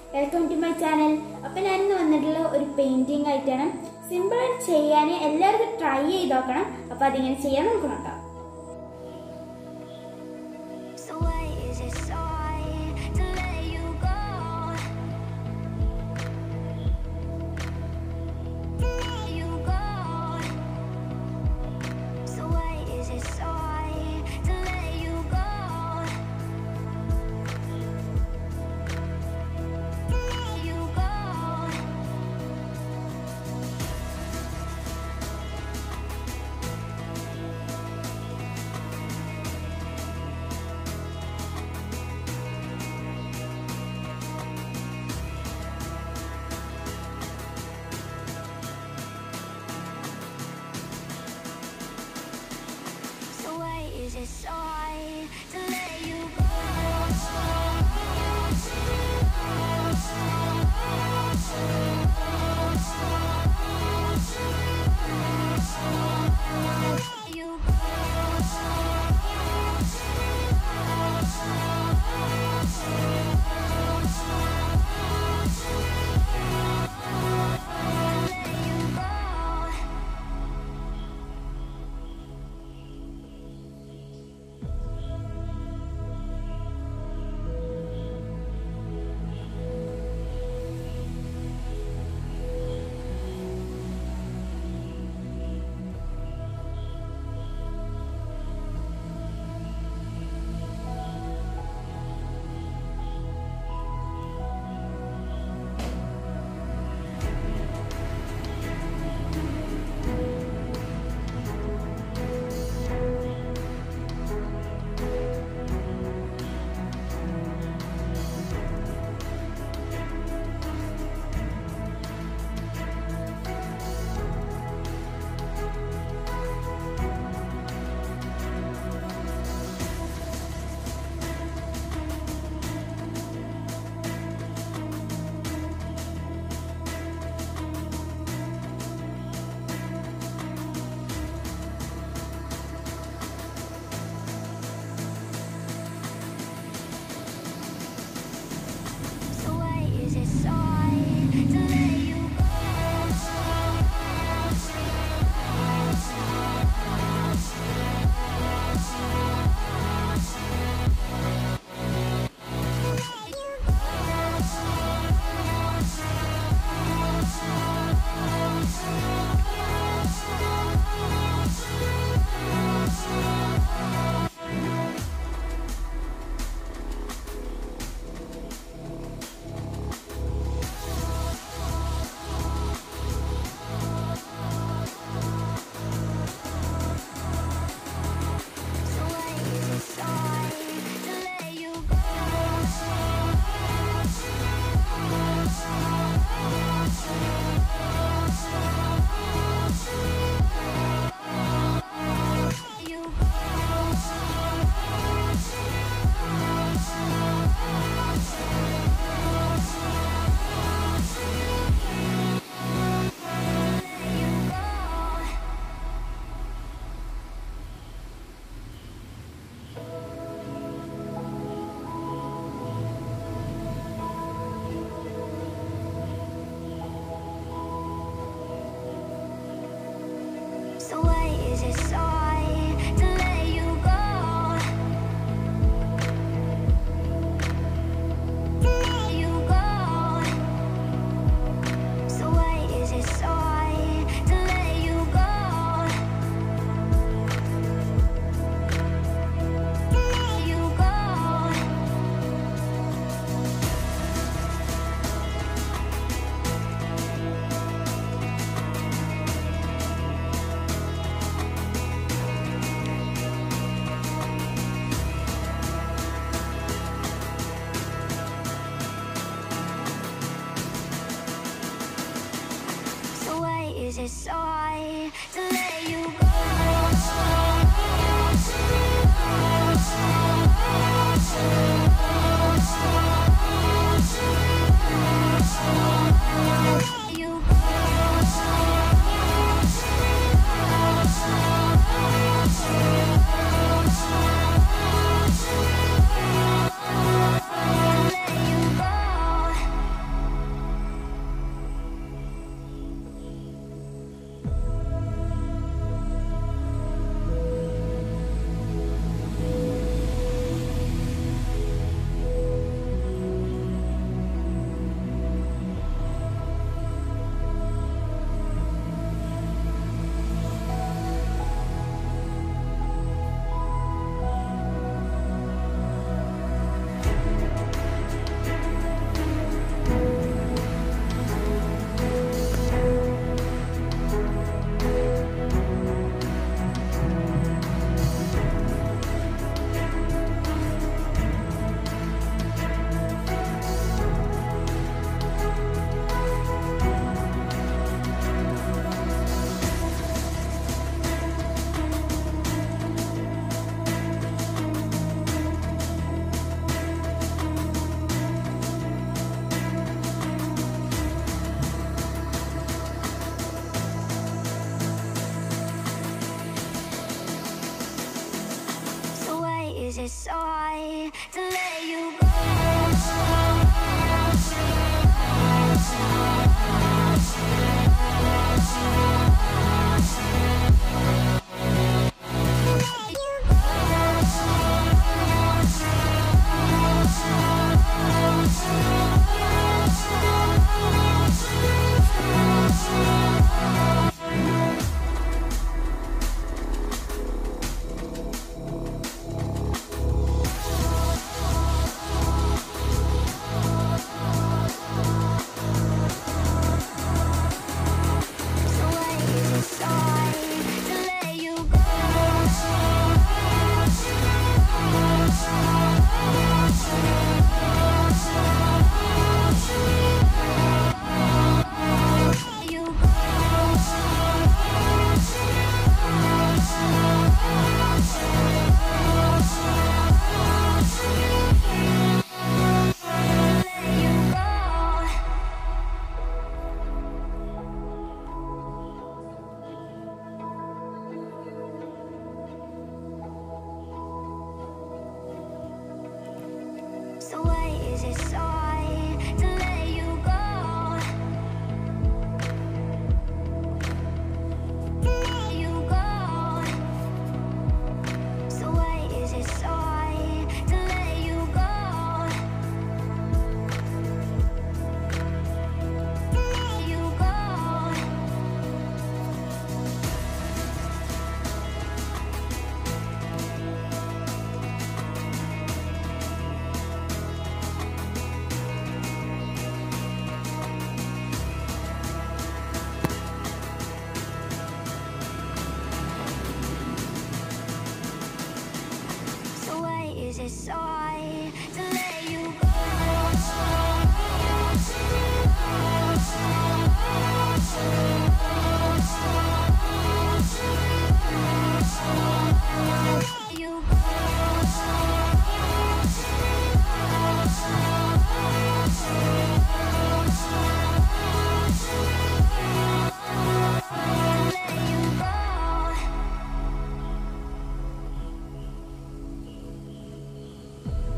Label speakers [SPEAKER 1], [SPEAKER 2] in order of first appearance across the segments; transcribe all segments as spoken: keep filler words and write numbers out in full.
[SPEAKER 1] Welcome to my channel. അപ്പം ഞാനിന്ന് വന്നിട്ടുള്ള ഒരു പെയിന്റിംഗ് ആയിട്ടാണ്. സിമ്പിളായിട്ട് ചെയ്യാൻ എല്ലാവരും ട്രൈ ചെയ്ത് നോക്കണം. അപ്പം അതിങ്ങനെ ചെയ്യാൻ നമുക്ക് നോക്കാം.
[SPEAKER 2] Is it sorry to let you go? You So why is it sorry to let you go? To let you go. So why is it sorry to let you go? To let you go. Is it sorry to let you go? You let you go.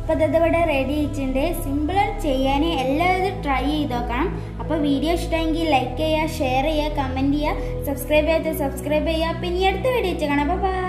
[SPEAKER 1] അപ്പോൾ ഇതിവിടെ ready ആയിട്ടുണ്ട്. സിമ്പിളാണ് ചെയ്യാൻ, എല്ലാവരും try ചെയ്ത് നോക്കണം. അപ്പോൾ video ഇഷ്ടമെങ്കിൽ ലൈക്ക് ചെയ്യുക, ഷെയർ ചെയ്യുക, കമൻറ്റ് ചെയ്യുക, സബ്സ്ക്രൈബ് ചെയ്യാത്ത സബ്സ്ക്രൈബ് ചെയ്യുക. പിന്നെ അടുത്ത വീഡിയോ കാണാം. ബൈ.